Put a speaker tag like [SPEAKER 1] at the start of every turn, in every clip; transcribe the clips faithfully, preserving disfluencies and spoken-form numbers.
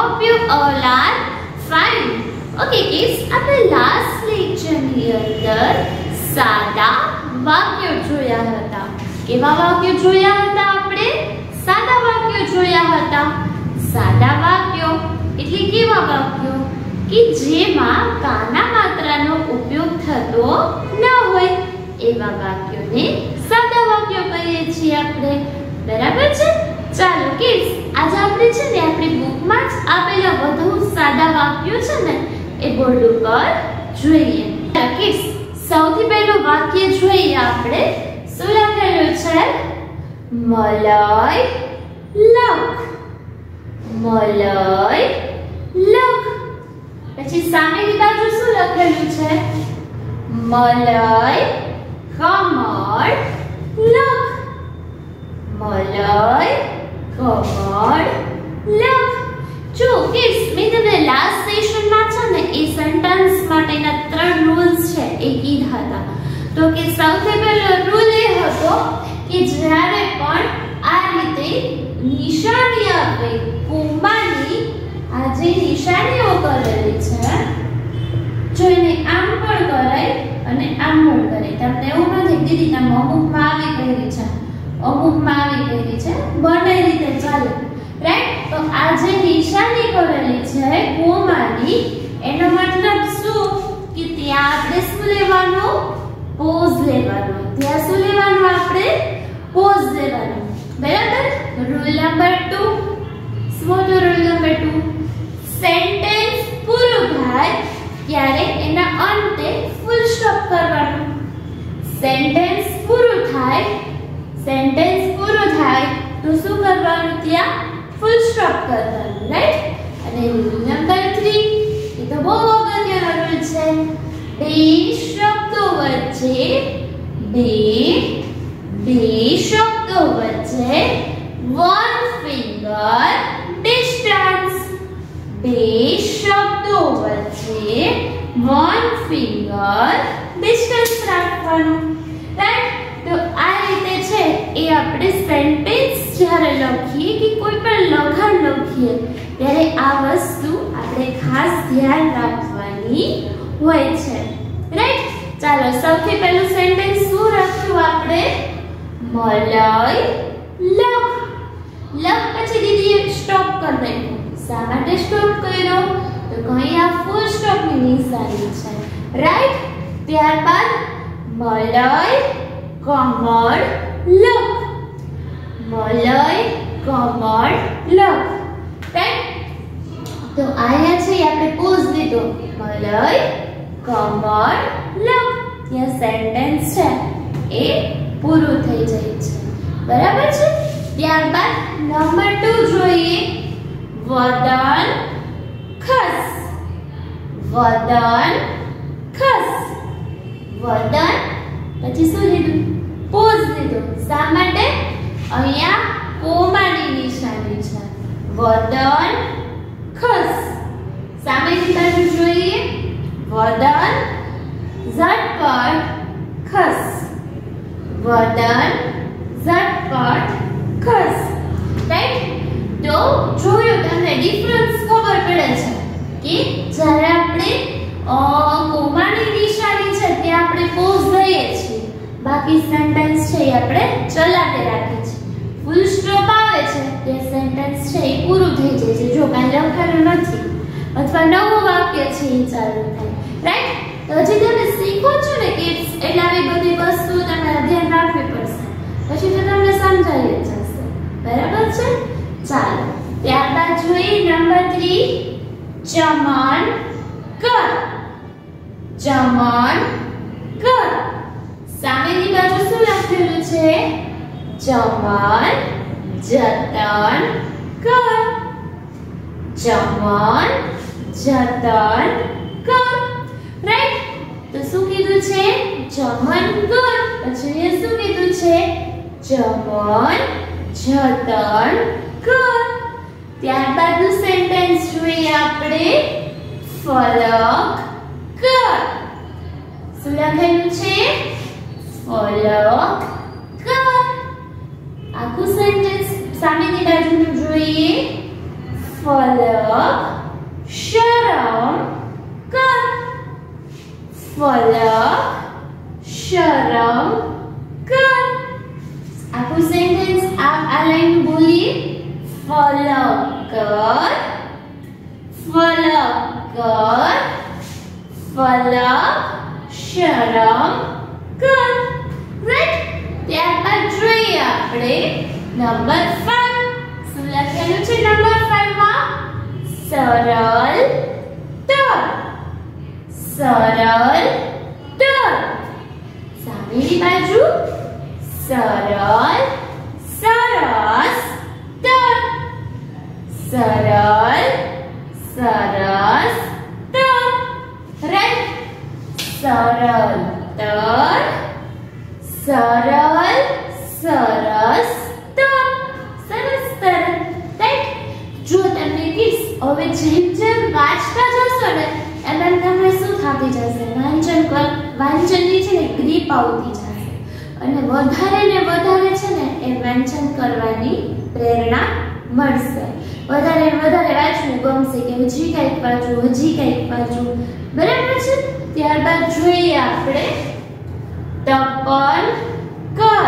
[SPEAKER 1] hope you all are fine. Okay kids, આપણે last lecture ની અંદર સાદા વાક્યો જોયા હતા. કેવા વાક્યો જોયા હતા? આપણે સાદા વાક્યો જોયા હતા. સાદા વાક્યો એટલે કેવા વાક્યો કે જેમાં કાના માત્રાનો ઉપયોગ થતો ન હોય એવા વાક્યોને સાદા વાક્યો કહીએ છીએ આપણે. બરાબર છે? ચાલો કિડ્સ, આજે આપણે છે ને આપણી બુકમાં જ આપેલા વધુ સાદા વાક્યો છે ને એ બોર્ડ ઉપર જોઈએ. કિડ્સ, સૌથી પહેલું વાક્ય જોઈએ આપણે. શું લખેલું છે? મલાઈ લખ. મલાઈ લખ. પછી સામેની બાજુ શું લખેલું છે? મલાઈ કમળ લખ. મલાઈ કમળ લખ. જો કિડ્સ, મેં તમને લાસ્ટ સેશનમાં છે ને એ સેન્ટેન્સ માટેના ત્રણ રૂલ્સ છે એ કીધા હતા. તો કે સૌથી પહેલો રૂલ એ હતો કે જ્યારે પણ આ રીતે નિશાની આપે કોમાની, આ જે નિશાનીઓ કરેલી છે જોઈને આમ પણ કરાય અને આમ પણ કરાય. તમને એવું નથી દીદી તમે અમુકમાં આવી કરી છે, અમુકમાં આવી કરી છે, બંને રીતે ચાલે. રાઈટ? તો આ જે નિશાની કરેલી છે કોમાની, એનો મતલબ શું કે ત્યાં આપણે શું લેવાનું? પોઝ લેવાનું. ત્યાં શું લેવાનું? આપણે પોઝ લેવાનું. બરાબર? Rule number two. શું હતો રૂલ નંબર ટુ? સેન્ટેન્સ પૂરું થાય ત્યારે એના અંતે ફૂલ સ્ટોપ કરવાનું. સેન્ટેન્સ પૂરું થાય, સેન્ટેન્સ પૂરું થાય તો શું કરવાનું? ત્યાં ફૂલ સ્ટોપ કરવાનું. રાઈટ? અને રૂલ નંબર થ્રી, એ તો બહુ અગત્યનો રૂલ છે. બે શબ્દો વચ્ચે બે બે શબ્દો વચ્ચે વન ફિંગર ડિસ્ટન્સ. બે શબ્દો વચ્ચે વન ફિંગર ડિસ્ટન્સ રાખવાનું. રાઈટ? તો આ રીતે છે એ આપણે સેન્ટેન્સ જ્યારે લખીએ કે કોઈ પણ લખાણ લખીએ ત્યારે આ વસ્તુ આપણે ખાસ ધ્યાન રાખવાની હોય છે. રાઈટ? ચાલો, સૌથી પહેલું સેન્ટેન્સ શું રાખ્યું આપણે? મલાઈ લખ. લખ પછી દીદીએ સ્ટોપ કરી નાખ્યું. શા માટે સ્ટોપ કર્યો? તો અહીં આ ફૂલ સ્ટોપની નિશાની છે. રાઈટ? ત્યારબાદ મલાઈ કમળ લખ. મલાઈ કમળ લખ. રાઈટ? તો આયા છે આપણે પોઝ લીધો. મલાઈ કમળ લખ. ત્યાં સેન્ટેન્સ છે એ પૂરું થઈ જાય છે. બરાબર છે? ત્યારબાદ નંબર ટુ જોઈએ. વદન ખસ. વદન ખસ. વદન પછી શું લીધું? પોઝ લીધો. શા માટે? અહીંયા કોમાની નિશાની છે. વદન ખસ. સામેની બાજુ જોઈએ. વદન ઝટપટ ખસ. વદન ઝટપટ ખસ. રાઈટ? તો જોયું તમને ડિફરન્સ ખબર પડે છે કે જ્યારે આપણે કોમાની નિશાની છે ત્યાં આપણે પોઝ લઈએ છીએ, બાકી સેન્ટેન્સ છે એ આપણે ચલાતે રાખીએ છીએ. ફૂલ સ્ટોપ આવે છે તે સેન્ટેન્સ છે એ પૂરું થઈ જાય છે. જો કાંઈ લખેલું નથી અથવા નવું વાક્ય છે એ ચાલુ થાય. રાઈટ? તો હજી તમે શીખો છો ને કિડ્સ, એટલે આવી બધી વસ્તુઓ તમારે ધ્યાન રાખવી પડશે. પછી તો તમને સમજાઈ જ જશે. બરાબર છે? ચાલો, ત્યારબાદ જોઈએ નંબર થ્રી. ચમન કર. ચમન કર. સામેની બાજુ શું લખેલું છે? ચમન જતન કર. ચમન જતન કર. રાઈટ? તો શું કીધું છે? ચમન કર. પછી શું કીધું છે? ચમન જતન કર. ત્યારબાદનું સેન્ટેન્સ જોઈએ આપણે. ફલક કર. શું લખેલું છે? ફલક કર. આખું સેન્ટેન્સ સામેની બાજુનું જોઈએ. ફલક શરમ કર. ફલક શરમ કર. આખું સેન્ટેન્સ આ આ લાઈન બોલીએ. ફલક કર, ફલક કર, ફલક શરમ કર. રાઈટ. ત્યારબાદ જોઈએ આપણે નંબર પાંચ. શું લખેલું છે નંબર પાંચ માં? સરળ તર. સરળ તર. સામેની બાજુ સરળ સરસ તર. સરળ સરસ તર. રાઈટ. સરળ તર, સરળ સરસ તર. સરસ તર. રાઈટ. જો તમને કિડ્સ હવે જેમ જેમ વાંચતા જશો ને એમ એમ તમને શું થતી જશે? વાંચન કર વાંચનની છે ને ગ્રીપ આવતી જશે અને વધારે ને વધારે છે ને એ વાંચન કરવાની પ્રેરણા મળશે. વધારે ને વધારે વાંચવું ગમશે કે હજી કંઈક વાંચવું, હજી કંઈક વાંચવું. બરાબર છે. ત્યારબાદ જોઈએ આપણે તપન કર.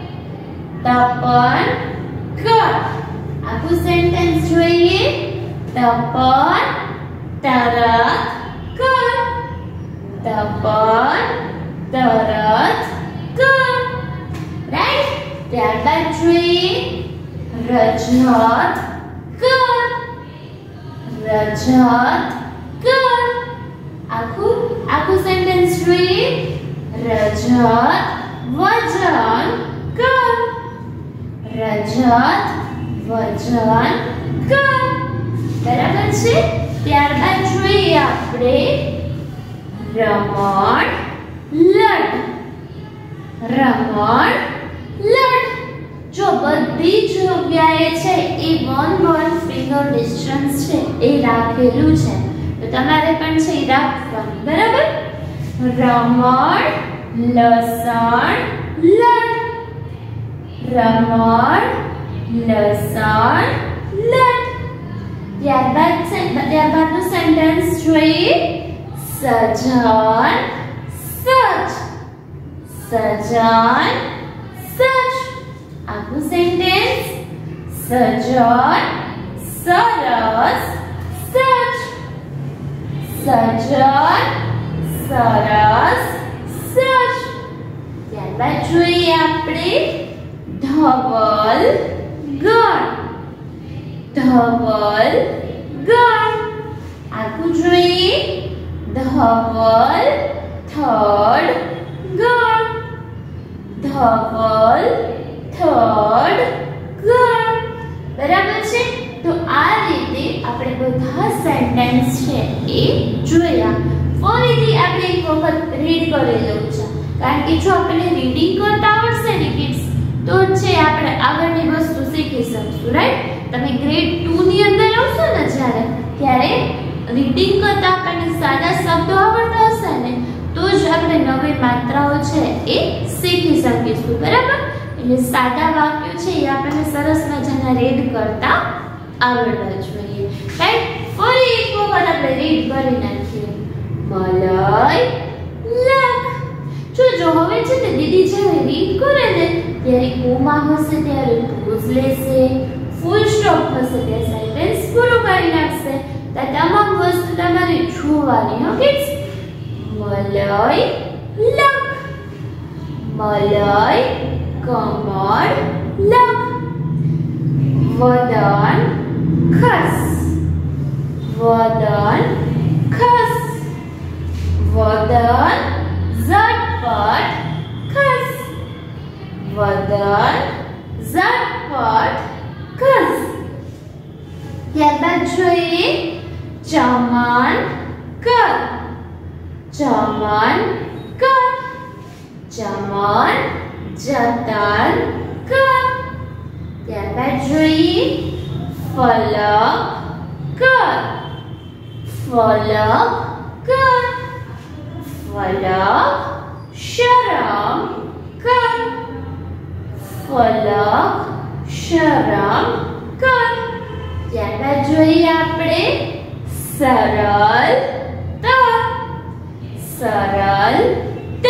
[SPEAKER 1] તપન કર. આખું સેન્ટેન્સ જોઈએ. તપન તરત કર. તપન તરત કર. રાઈટ. ત્યારબાદ જોઈએ રજત કર. રજત કર. આખું આખું સેન્ટેન્સ જોઈએ. રજત વજન કર. રજત વજન કર. બરાબર છે. ત્યારબાદ જોઈએ આપણે રમણ લડ. રમણ લડ. જો બધી જગ્યાએ છે એ વન વન ફિંગર ડિસ્ટન્સ છે એ રાખેલું છે તો તમારે પણ છે એ રાખવાનું. બરાબર. રમણ લસણ લડ. રમણ લસણ લડ. ત્યારબાદ ત્યારબાદનું સેન્ટેન્સ જોઈએ. સજન સજ. સજન સજ. આખું સેન્ટેન્સ. સજન સરસ સજ. સજન સરસ સજ. ત્યારબાદ જોઈએ આપણે ધવલ ગણ. ધવલ ગણ. આખું જોઈએ. ધવલ થર્ડ ગણ. ધવલ થર્ડ ગણ. બરાબર છે. તો આ રીતે આપણે બધા સેન્ટેન્સ છે એ જોયા. ફરીથી આપણે એક વખત રીડ કરી લેવું છે કારણ કે જો આપણે રીડિંગ કરતા આવડશે ને કિડ્સ તો છે આપણે આગળની વસ્તુ શીખી શકશું. રાઈટ. તમે ગ્રેડ ટુ ની અંદર આવશો ને જ્યારે ત્યારે રીડિંગ કરતા આપણને સાદા શબ્દો આવડતા હશે ને તો જ આપણે નવી માત્રાઓ છે એ શીખી શકીશું. બરાબર. એટલે સાદા વાક્યો છે એ આપણને સરસ મજાના રીડ કરતા આવડવા જોઈએ. રાઈટ. ફરી એક વખત આપણે રીડ કરી નાખીએ. મલય લખ. જો જો હવે છે ને દીદી જ્યારે રીડ કરે ને ત્યારે કોમા હશે ત્યારે પોઝ લેશે, ફૂલ સ્ટોપ હશે ત્યારે સેન્ટેન્સ પૂરું કરી નાખશે. તો તમામ વસ્તુ તમારે જોવાની. હો કિડ્સ. મલય લખ. મલય કમળ લખ. વદન ખસ. વદન ખસ. વદન ઝટપટ ખસ. વદન ઝટપટ ખસ. ત્યારબાદ જોઈએ ચમન કર. ચમન કર. ચમન જતન કર. ત્યારબાદ જોઈએ ફલક કર. ફલક કર. ફલક શરમ કર. ફલક શરમ કર. ત્યારબાદ જોઈએ આપણે સરળ ત સરળ ત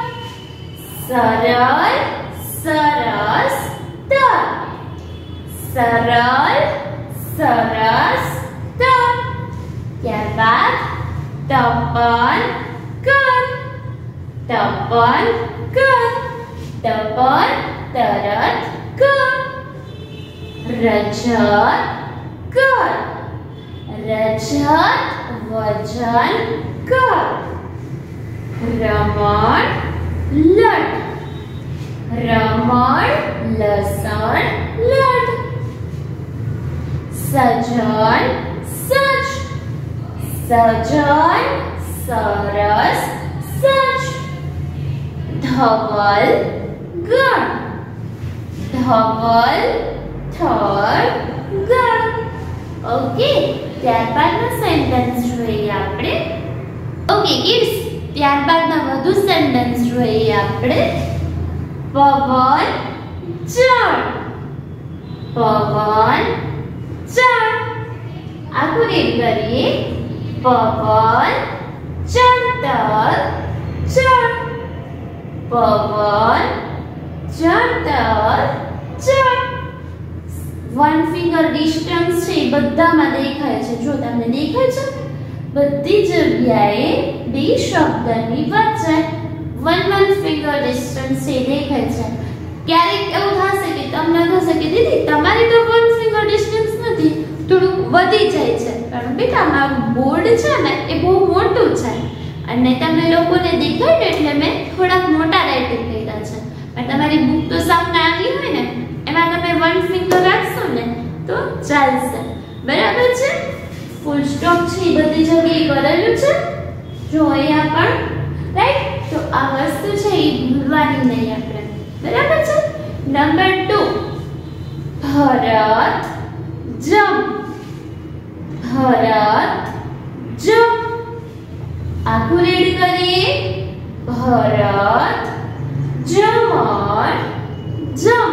[SPEAKER 1] સરળ સરસ ત સરળ સરસ ત ત્યારબાદ તપન કર તપન કર તપન તરત કર રજત કર રજત વજન કર રમણ લટ રમણ લસણ લટ સજન સજ સજન સરસ સજ ધવલ ગણ ધવલ થળ ગણ ઓકે ત્યારબાદનો સેન્ટેન્સ જોઈએ આપણે ઓકે કિડ્સ ત્યારબાદના વધુ સેન્ટેન્સ જોઈએ આપણે પવન ચણ પવન ચણ આખું રીડ કરીએ પવન ચણતર ચણ પવન ચણતર ચણ વન ફિંગર ડિસ્ટન્સ છે એ બધામાં દેખાય છે જો તમને દેખાય છે બધી જગ્યાએ બે શબ્દની વચ્ચે વન વન ફિંગર ડિસ્ટન્સ છે દેખાય છે ક્યારેક એવું થશે કે તમને થશે કે દીદી તમારી તો વન ફિંગર ડિસ્ટન્સ નથી થોડું વધી જાય છે કારણ બેટા મારું બોર્ડ છે ને એ બહુ મોટું છે અને તમને લોકોને દેખાય ને એટલે મેં થોડાક મોટા રાઇટિંગ કર્યા છે પણ તમારી બુક તો સાવ નાની હોય ને એમાં તમે વન ફિંગર રાખશો ને તો ચાલશે બરાબર છે ફૂલ સ્ટોપ છે એ બધી જગ્યાએ કરેલું છે જો અહીંયા પણ રાઈટ તો આ વસ્તુ છે એ ભૂલવાની નહીં આપણે બરાબર છે નંબર ટુ ભરત જમ ભરત જમ આખું રીડ કરીએ ભરત જમણ જમ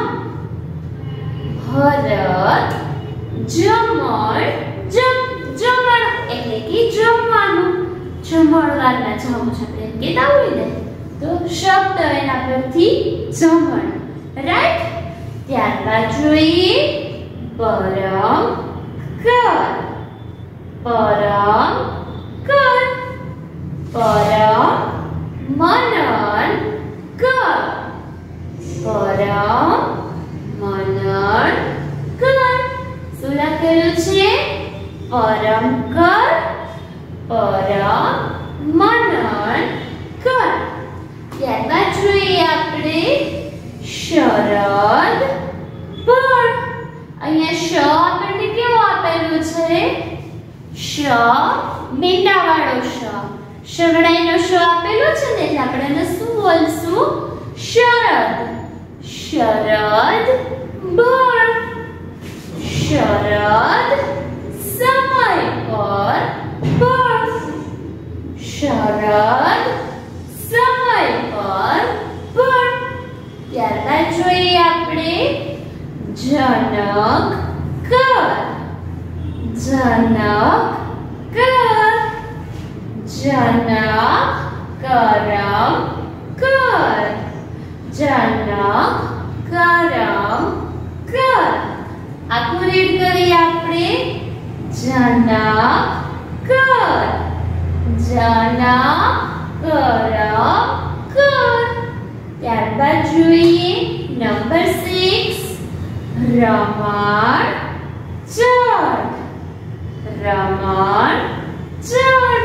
[SPEAKER 1] ભરત જમણ જમ જમણ એટલે કે જમવાનું જમણવારના જમ છે એમ કહેતા હોય ને તો શબ્દ એના પરથી જમણ રાઈટ ત્યારબાદ જોઈએ પરમ કર પરમ કર પરમ મનન કર પરમ મનન કર શું લખેલું છે પરમ કર પરમ મનન કર ત્યારબાદ જોઈએ આપણે શરદ પણ અહીંયા શ આપણને કેવો આપેલું છે શ મીંડાવાળો શ શરણાઈનો શ આપેલો છે ને એટલે આપણે એને શું બોલશું શરદ શરદ બળ શરદ સમય પર બળ શરદ સમય પર બળ ત્યારબાદ જોઈએ આપણે જનક કર જનક કર જનક કરમ કર જનક કરમ કર આખું રીડ કરીએ આપણે જનક કર જનક કરમ કર ત્યારબાદ જોઈએ નંબર સિક્સ રમણ ચઢ રમણ ચઢ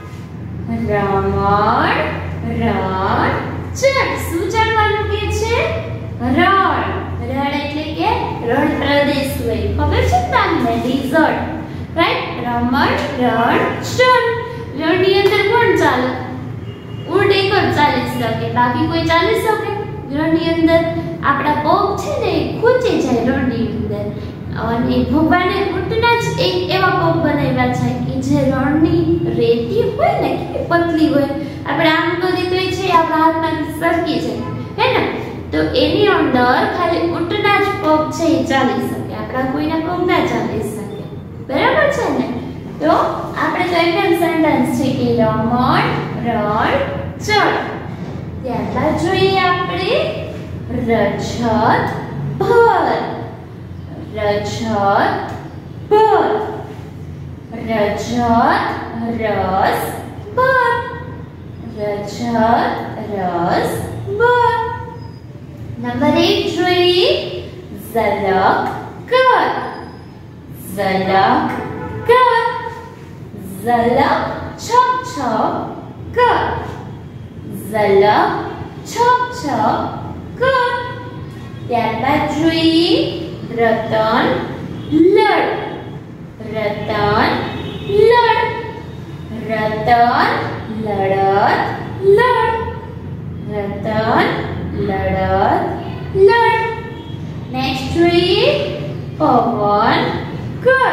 [SPEAKER 1] રમણ રણ ચઢ શું ચડવાનું કે છે રણ રણ એટલે કે રણ પ્રદેશ હોય ખબર છે તમને ડિઝર્ટ રાઈટ રમણ રણ ચઢ રણની અંદર કોણ ચાલે ઊંટ એક જ ચાલી શકે બાકી કોઈ ચાલી શકે રણની અંદર આપણા પગ છે ને ખૂંચી જાય રણની અંદર અને ભગવાને ઊંટના જ એક એવા પગ બનાવ્યા છે કે જે રણની રેતી હોય ને કે પતલી હોય આપણે આમ કરી તો છે આ હાથમાંથી સરકી જાય હે ને તો એની અંદર ખાલી ઊંટના જ પગ છે એ ચાલી શકે આપણા કોઈના પગ ના ચાલી શકે બરાબર છે ને? તો આપણે તો એકદમ સેન્ટેન્સ છે કે રમણ રણ ચડ. ત્યારબાદ જોઈએ આપણે રજત ભર. રજત ભર. રજત રસ ભર. રજત રસ ભર. નંબર એક જોઈએ ઝલક કર. ઝલક કર. ઝલક છપ છપ કર. ઝલક છપ છપ કર. ત્યારબાદ જોઈએ રતન લડ. રતન લડ. રતન લડત લડ. રતન લડત લડ. નેક્સ્ટ જોઈએ પવન કર.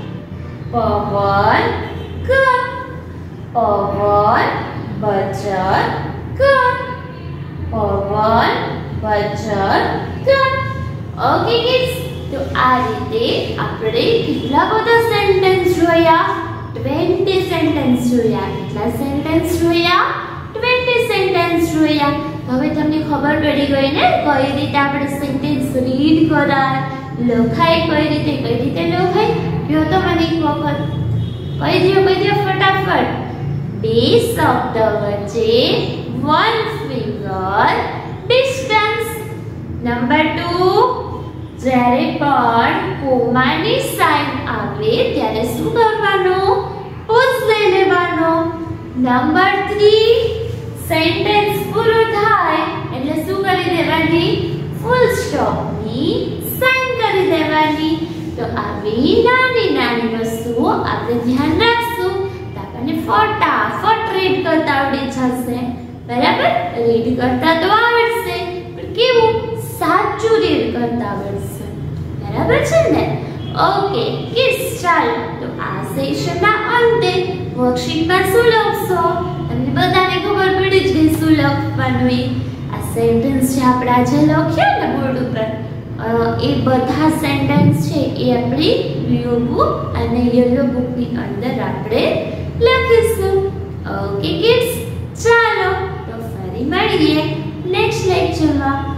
[SPEAKER 1] પવન કર. પવન બચત કર. પવન બચત કર. ઓકે કિડ્સ, તો આ રીતે આપણે કેટલા બધા સેન્ટેન્સ જોયા? વીસ સેન્ટેન્સ જોયા. કેટલા સેન્ટેન્સ જોયા? વીસ સેન્ટેન્સ જોયા. હવે તમને ખબર પડી ગઈ ને કઈ રીતે આપણે સેન્ટેન્સ રીડ કરાય, લખાય કઈ રીતે, કઈ રીતે લખાય? જો તો મને એક વખત કહી દો, કહી દો ફટાફટ. બે શબ્દ વચ્ચે one finger distance. Number two, જ્યારે પણ કોમાની સાઇન આવે ત્યારે શું કરવાનું? પોઝ લઈ લેવાનો. નંબર થ્રી, સેન્ટેન્સ પૂરું થાય એટલે શું કરી દેવાની? ફૂલ સ્ટોપ ની સાઇન કરી દેવાની. તો આવી નાની નાની વસ્તુઓ આપણે ધ્યાન રાખશું તો આપણને ફટાફટ રીડ કરતા આવડી જશે. બરાબર? રીડ કરતા તો આવડશે, પણ કેવું? સાચું રીડ કરતા આવડશે. બરાબર છે ને? ઓકે કિડ્સ, ચાલો તો આ સેશનના અંતે વર્કશીટમાં શું લખશો? તમને બધાને ખબર પડી જ ગઈ શું લખવાનું એ. આ સેન્ટેન્સ જે આપણે આજે લખ્યા ને બોર્ડ ઉપર, એ બધા સેન્ટેન્સ છે એ આપણી બ્લુ બુક અને યલો બુકની અંદર આપણે લખીશું. ઓકે કિડ્સ, ચાલો તો ફરી મળીએ નેક્સ્ટ લેક્ચરમાં.